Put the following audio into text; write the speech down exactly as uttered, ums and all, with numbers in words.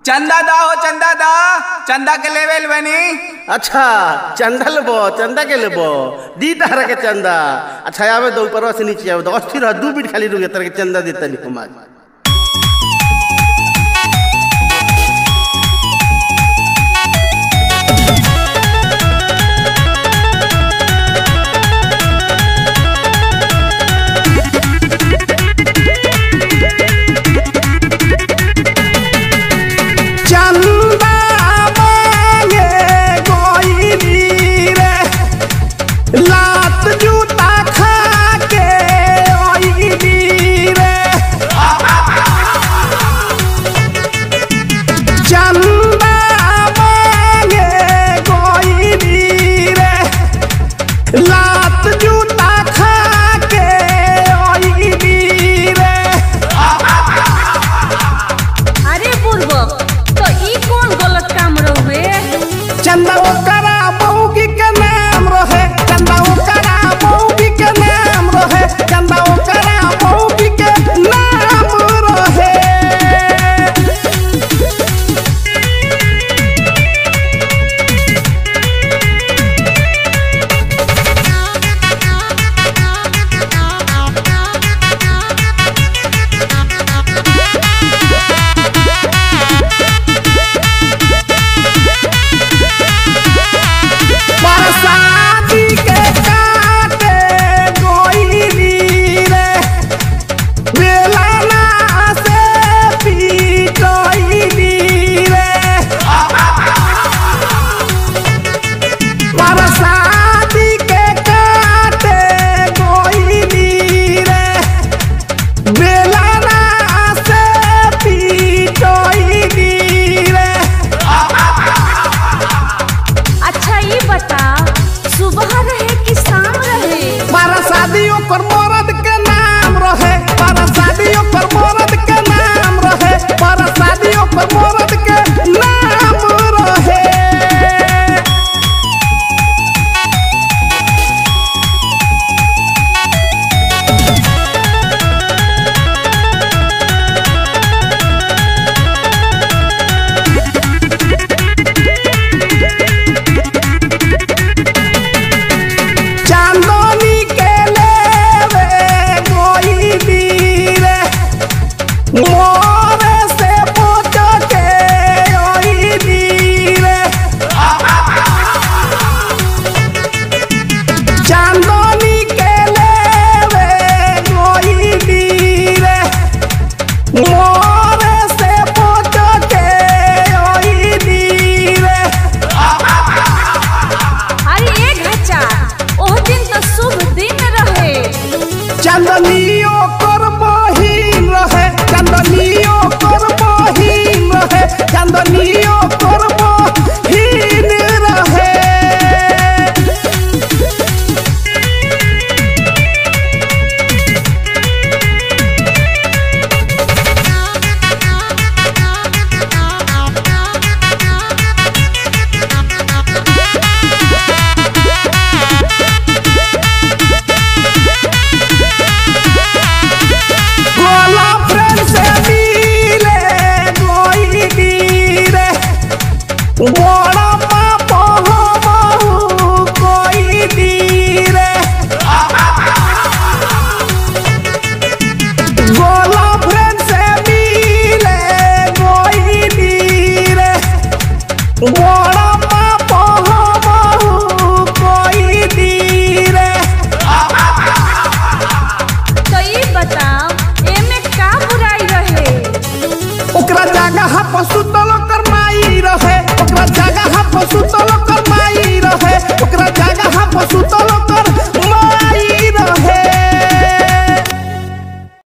चंदा दा हो चंदा दा चंदा के लेवल बनी। अच्छा चंदा लेबो चंदा के लेबो दी तारा के चंदा। अच्छा आवे दो ऊपर से नीचे आवे दो अस्थिर रह दो मिनट खाली रुके तारा के चंदा देता नहीं कुमार। लात जूता खा के रे चंदा मांगे गोइली रे लात जूता खा के रे। अरे बुर्बक तो ई कौन गलत काम रहे? चंदा ओकरा मौगी के नाम रहे चंदा ओकरा मौगी के नाम रहे चंदा ओकरा मौगी के नाम रहे। बरसाती के काटे गोइली रे बेलना से पीटोइली रे। बरसाती के काटे गोइली रे बेलना से पीटोइली रे। अच्छा ये बता सुबह रहे कि शाम रहे? बरसातियों पर मरद के नाम रहे बरसातियों पर मरद के नाम रहे बरसातियों पर मरद के नाम रहे। चांदनी के लेवे गोइली रे मोरे से पोच के ओइली रे। चांदनी के लेवे गोइली रे मोरे से पोच के ओइली रे। अरे एक घचा ओह दिन तो शुभ दिन रहे। चंदनियो कर बहिन रहे चंदनियो कर बहिन रहे चंदनियो कर बहिन रहे। गोला फ्रेंड से मिले गोइली रे बड़ा पाप हो बहु गोइली रे। गोला फ्रेंड से मिले गोइली रे बड़ा पाप हो बहु गोइली रे। तो ये बताओ एमे का बुराई रहे? ओकरा जगह पर सुतल कर माई रहे ओकरा जगह पर सुतल कर माई रहे ओकरा जगह पर सुतल